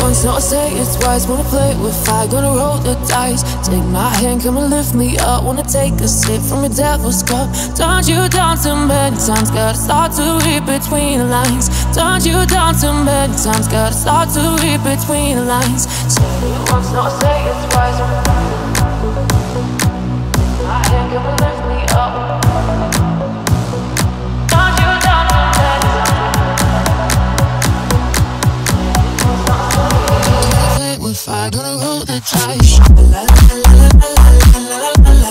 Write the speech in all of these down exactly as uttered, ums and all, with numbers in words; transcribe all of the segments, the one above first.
once, not say it twice. Wanna play with fire, gonna roll the dice. Take my hand, come and lift me up. Wanna take a sip from your devil's cup. Turned you down too many times, gotta start to read between the lines. Turned you down too many times, gotta start to read between the lines. Say it once, not say it twice. My hand, come and lift me up. Turned you down too many times. With fire, gonna roll the dice. La la la la la la la la la.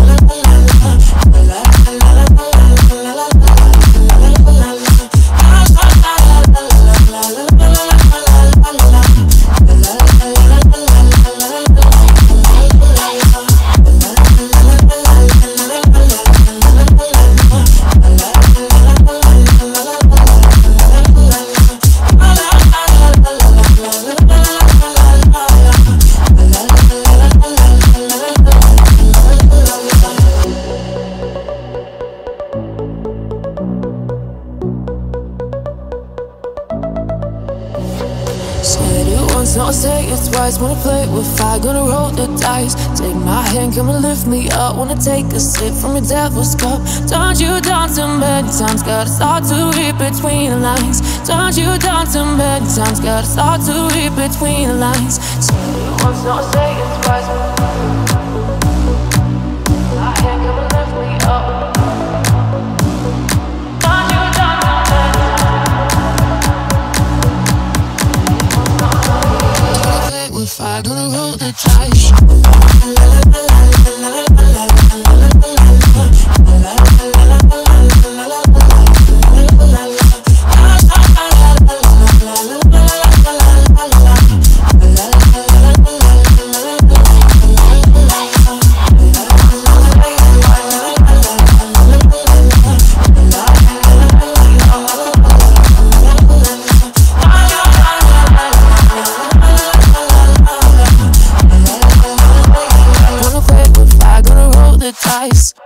Said it once, not say it twice. Wanna play with fire, gonna roll the dice. Take my hand, come and lift me up. Wanna take a sip from your devil's cup. Turned you down too many times, gotta start to read between the lines. Turned you down too many times, gotta start to read between the lines. Said it once, not say it twice. My hand, come and lift me up. Fire, gonna roll the dice. Ice.